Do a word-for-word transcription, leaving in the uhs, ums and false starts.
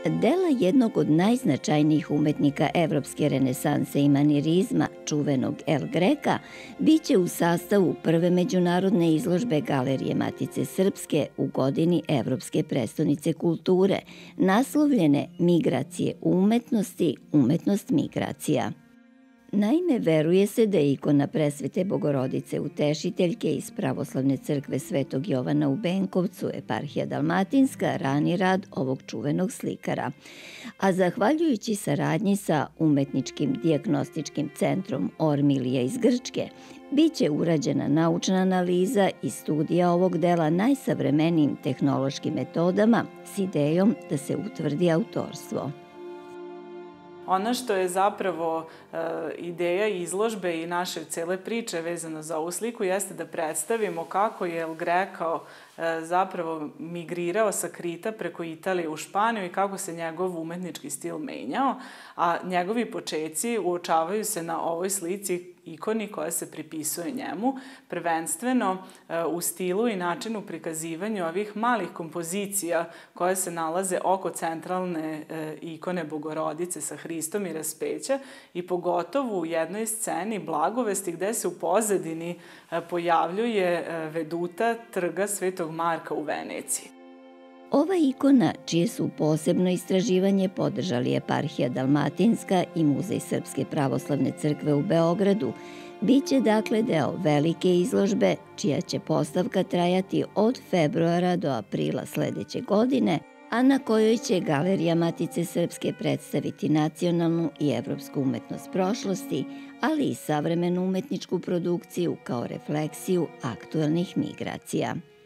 Dela jednog od najznačajnijih umetnika evropske renesanse i manirizma, čuvenog El Greka, biće u sastavu prve međunarodne izložbe Galerije Matice Srpske u godini Evropske prestonice kulture, naslovljene Migracije u umetnosti, umetnost migracija. Naime, veruje se da je ikona Presvete Bogorodice Utešiteljke iz Pravoslavne crkve Svetog Jovana u Benkovcu, eparhija Dalmatinska, rani rad ovog čuvenog slikara. A zahvaljujući saradnji sa umetničkim dijagnostičkim centrom Ormilija iz Grčke, biće urađena naučna analiza i studija ovog dela najsavremenijim tehnološkim metodama s idejom da se utvrdi autorstvo. Ono što je zapravo e, ideja izložbe i naše cele priče vezano za ovu sliku jeste da predstavimo kako je El Greco e, zapravo migrirao sa Krita preko Italije u Španiju i kako se njegov umetnički stil menjao, a njegovi počeci uočavaju se na ovoj slici ikoni koja se pripisuje njemu, prvenstveno e, u stilu i načinu prikazivanja ovih malih kompozicija koje se nalaze oko centralne e, ikone Bogorodice sa Hristom i raspeća i pogotovo u jednoj sceni Blagovesti gde se u pozadini e, pojavljuje e, veduta trga Svetog Marka u Veneciji. Ova ikona, čije su posebno istraživanje podržali eparhija Dalmatinska i Muzej Srpske pravoslavne crkve u Beogradu, biće dakle deo velike izložbe, čija će postavka trajati od februara do aprila sledeće godine, a na kojoj će Galerija Matice Srpske predstaviti nacionalnu i evropsku umetnost prošlosti, ali i savremenu umetničku produkciju kao refleksiju aktuelnih migracija.